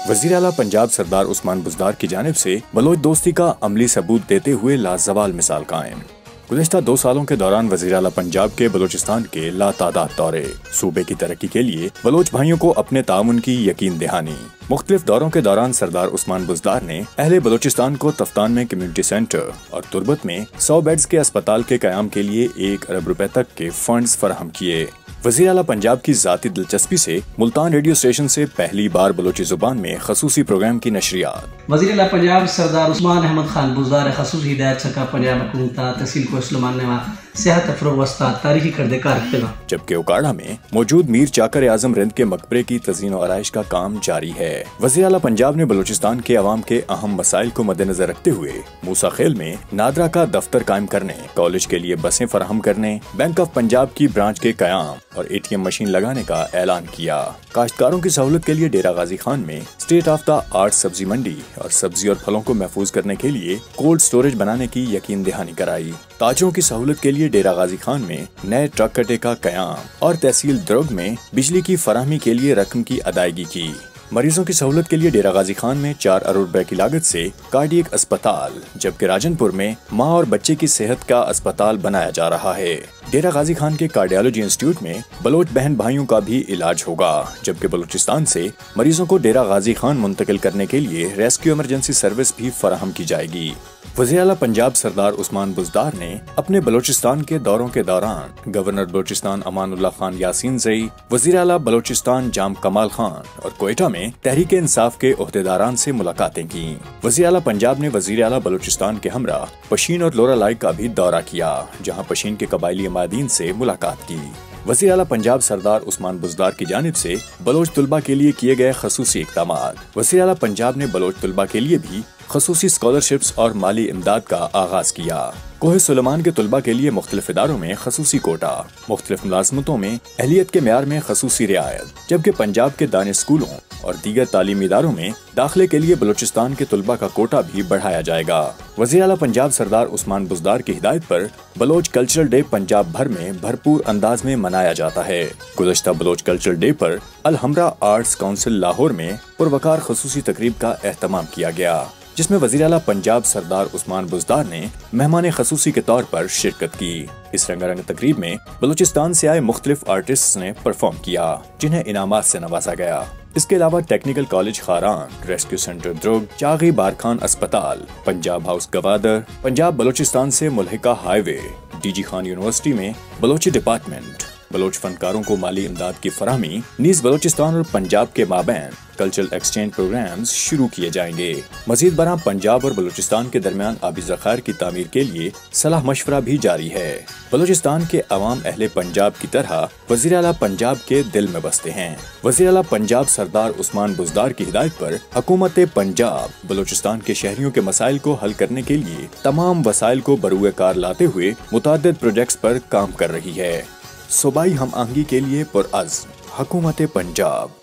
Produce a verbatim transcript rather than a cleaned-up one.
وزیر اعلیٰ پنجاب سردار عثمان بزدار کی جانب سے بلوچ دوستی کا عملی ثبوت دیتے ہوئے لازوال مثال قائم۔ گزشتہ دو سالوں کے دوران وزیر اعلیٰ پنجاب کے بلوچستان کے لاتعداد دورے، صوبے کی ترقی کے لیے بلوچ بھائیوں کو اپنے تعاون کی یقین دہانی۔ مختلف دوروں کے دوران سردار عثمان بزدار نے اہل بلوچستان کو تفتان میں کمیونٹی سینٹر اور تربت میں سو بیڈز کے اسپتال کے قیام کے لیے ایک ارب روپے تک کے فنڈز فراہم کیے۔ وزیر اعلیٰ پنجاب کی ذاتی دلچسپی سے ملتان ریڈیو اسٹیشن سے پہلی بار بلوچی زبان میں خصوصی پروگرام کی نشریات۔ وزیر اعلیٰ پنجاب سردار عثمان احمد خان بزدار خصوصی ہدایت سکا پنجاب حکومت تحصیل کو اسلمان نے صحت فروغ وسطہ تاریخی کردے کار اختلاف۔ جبکہ اوکاڑا میں موجود میر چاکر اعظم رند کے مقبرے کی تزئین و آرائش کا کام جاری ہے۔ وزیر اعلیٰ پنجاب نے بلوچستان کے عوام کے اہم مسائل کو مد نظر رکھتے ہوئے موسیٰ خیل میں نادرا کا دفتر قائم کرنے، کالج کے لیے بسیں فراہم کرنے، بینک آف پنجاب کی برانچ کے قیام اور اے ٹی ایم مشین لگانے کا اعلان کیا۔ کاشتکاروں کی سہولت کے لیے ڈیرہ غازی خان میں اسٹیٹ آف دا آرٹ سبزی منڈی اور سبزی اور پھلوں کو محفوظ کرنے کے لیے کولڈ سٹوریج بنانے کی یقین دہانی کرائی۔ تاجروں کی سہولت کے لیے ڈیرہ غازی خان میں نئے ٹرک کٹے کا قیام اور تحصیل درگ میں بجلی کی فراہمی کے لیے رقم کی ادائیگی کی۔ مریضوں کی سہولت کے لیے ڈیرہ غازی خان میں چار ارب روپے کی لاگت سے کارڈیک اسپتال، جبکہ راجن پور میں ماں اور بچے کی صحت کا اسپتال بنایا جا رہا ہے۔ ڈیرہ غازی خان کے کارڈیالوجی انسٹیٹیوٹ میں بلوچ بہن بھائیوں کا بھی علاج ہوگا، جبکہ بلوچستان سے مریضوں کو ڈیرہ غازی خان منتقل کرنے کے لیے ریسکیو ایمرجنسی سروس بھی فراہم کی جائے گی۔ وزیر اعلیٰ پنجاب سردار عثمان بزدار نے اپنے بلوچستان کے دوروں کے دوران گورنر بلوچستان امان اللہ خان یاسین زئی، وزیر اعلیٰ بلوچستان جام کمال خان اور کوئٹہ میں تحریک انصاف کے عہدیداران سے ملاقاتیں کی۔ وزیر اعلیٰ پنجاب نے وزیر اعلیٰ بلوچستان کے ہمراہ پشین اور لورا لائی کا بھی دورہ کیا، جہاں پشین کے قبائلی عمادین سے ملاقات کی۔ وزیر اعلیٰ پنجاب سردار عثمان بزدار کی جانب سے بلوچ طلبہ کے لیے کیے گئے خصوصی اقدامات۔ وزیر اعلیٰ پنجاب نے بلوچ طلبہ کے لیے بھی خصوصی اسکالرشپس اور مالی امداد کا آغاز کیا۔ کوہ سلیمان کے طلبہ کے لیے مختلف اداروں میں خصوصی کوٹا، مختلف ملازمتوں میں اہلیت کے معیار میں خصوصی رعایت، جبکہ پنجاب کے دانش اسکولوں اور دیگر تعلیمی اداروں میں داخلے کے لیے بلوچستان کے طلبہ کا کوٹا بھی بڑھایا جائے گا۔ وزیر اعلیٰ پنجاب سردار عثمان بزدار کی ہدایت پر بلوچ کلچرل ڈے پنجاب بھر میں بھرپور انداز میں منایا جاتا ہے۔ گزشتہ بلوچ کلچرل ڈے پر الحمرا آرٹس کونسل لاہور میں پروقار خصوصی تقریب کا اہتمام کیا گیا، جس میں وزیر اعلیٰ پنجاب سردار عثمان بزدار نے مہمان خصوصی کے طور پر شرکت کی۔ اس رنگا رنگ تقریب میں بلوچستان سے آئے مختلف آرٹسٹس نے پرفارم کیا، جنہیں انعامات سے نوازا گیا۔ اس کے علاوہ technical college Kharan, rescue centre Drug, Chagai Barkhan اسپتال، پنجاب ہاؤس گوادر، پنجاب بلوچستان سے ملحقہ highway, D G Khan university میں بلوچی ڈپارٹمنٹ، بلوچ فنکاروں کو مالی امداد کی فراہمی، نیز بلوچستان اور پنجاب کے مابین کلچرل ایکسچینج پروگرامز شروع کیے جائیں گے۔ مزید برآں پنجاب اور بلوچستان کے درمیان آبی ذخائر کی تعمیر کے لیے صلاح مشورہ بھی جاری ہے۔ بلوچستان کے عوام اہل پنجاب کی طرح وزیر اعلیٰ پنجاب کے دل میں بستے ہیں۔ وزیر اعلیٰ پنجاب سردار عثمان بزدار کی ہدایت پر حکومت پنجاب بلوچستان کے شہریوں کے مسائل کو حل کرنے کے لیے تمام وسائل کو بروئے کار لاتے ہوئے متعدد پروجیکٹس پر کام کر رہی ہے۔ صوبائی ہم آہنگی کے لیے پرعزم حکومت پنجاب۔